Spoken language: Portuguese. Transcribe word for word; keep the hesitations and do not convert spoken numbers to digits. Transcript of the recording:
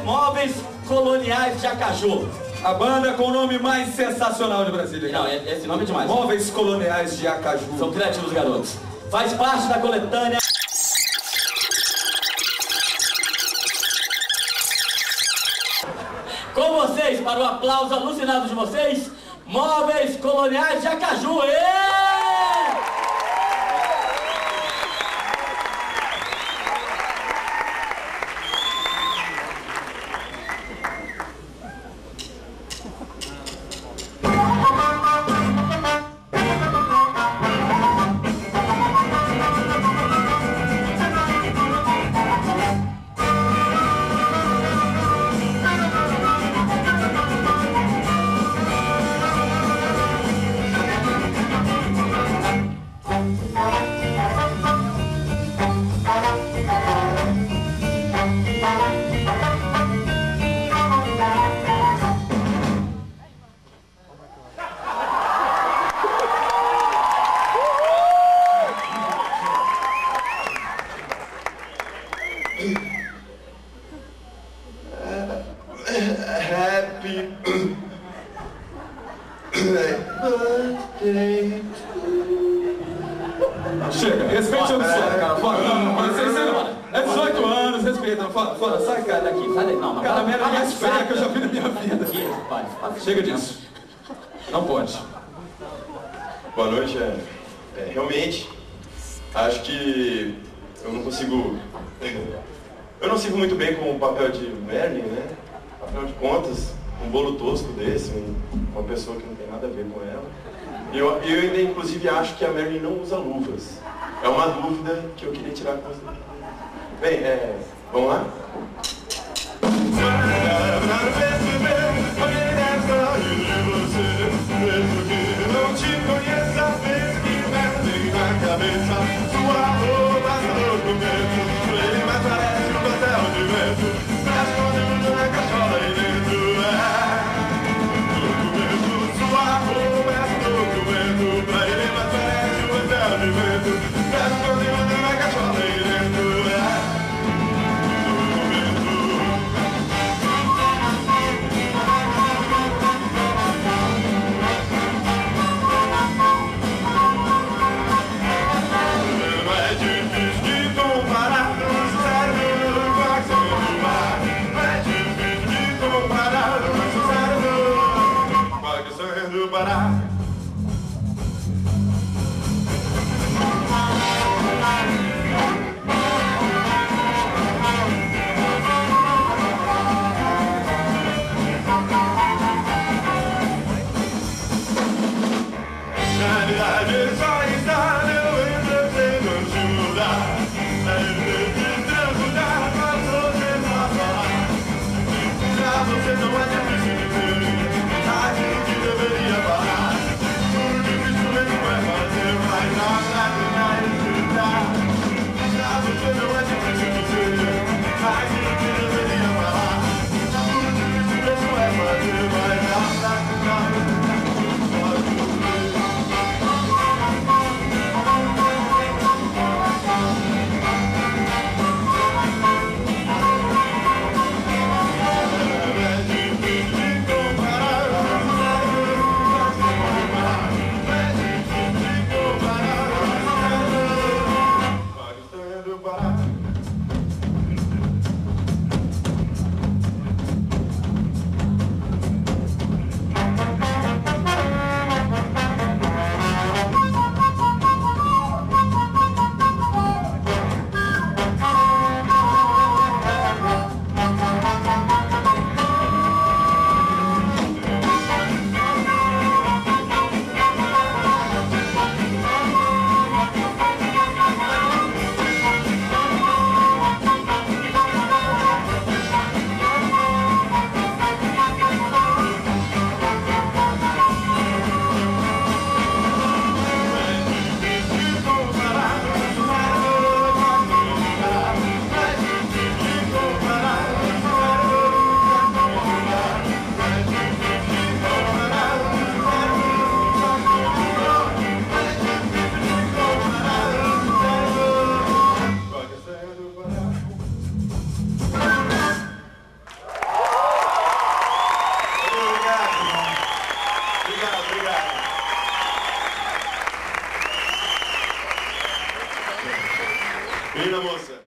Móveis Coloniais de Acaju. A banda com o nome mais sensacional de Brasília. Não, esse nome é demais. Móveis Coloniais de Acaju. São criativos, garotos. Faz parte da coletânea. Com vocês, para o aplauso alucinado de vocês, Móveis Coloniais de Acaju. Êêêê! Happy birthday. Chega, respeite o som, cara. Fora, não, não, mas vocês não. É dezoito anos, respeita. Fora, fora, sai, cara, daqui. Sai daí, não, não. Cara, a merda mais feia que eu já vi na minha vida. Aqui, pode, pode. Chega disso. Não pode. Boa noite, é, é, realmente, acho que eu não consigo, eu não sigo muito bem com o papel de Merlin, né? Afinal de contas, um bolo tosco desse, um, uma pessoa que não tem nada a ver com ela. E eu, eu ainda, inclusive, acho que a Merlin não usa luvas. É uma dúvida que eu queria tirar com você. Bem, é, vamos lá? Não te conheço a vez que mete na cabeça. Sua roupa no documento, ele mais parece um pastel de vento. Tá escondendo na cachola aí dentro. É documento, sua roupa é documento. Pra ele mais parece um pastel de vento. Tá escondendo na cachola aí dentro. É Pará. Realidade só está eu entretendo ajudar. É de transmudar, mas você não falar. Já você não é difícil de ver. A gente deveria parar. Linda moça.